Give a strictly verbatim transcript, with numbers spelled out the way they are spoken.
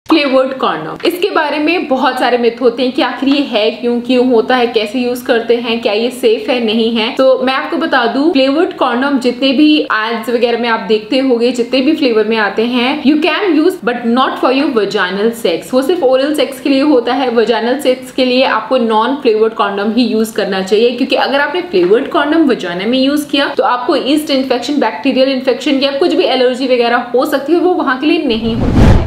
Flavoured condom, इसके बारे में बहुत सारे मिथ होते हैं कि आखिर ये है क्यों, क्यों होता है, कैसे यूज करते हैं, क्या ये सेफ है, नहीं है। तो मैं आपको बता दूं, फ्लेवर्ड कॉन्डोम जितने भी एड्स वगैरह में आप देखते होंगे, जितने भी फ्लेवर में आते हैं, you can use but not for your vaginal sex. वो सिर्फ ओरल सेक्स के लिए होता है। वजाइनल सेक्स के लिए आपको नॉन फ्लेवर्ड कॉन्डोम ही यूज करना चाहिए, क्योंकि अगर आपने फ्लेवर्ड कॉन्डोम वजाइना में यूज किया तो आपको ईस्ट इन्फेक्शन, बैक्टीरियल इन्फेक्शन या कुछ भी एलर्जी वगैरह हो सकती है, वो वहां के लिए नहीं होती है।